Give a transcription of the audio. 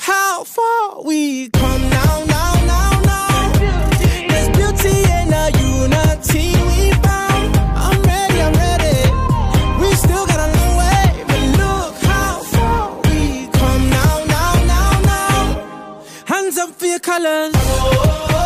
how far we come now, now, now, now. There's beauty in the unity we found. I'm ready, I'm ready. We still got a long way, but look how far we come now, now, now, now. Hands up for your colors.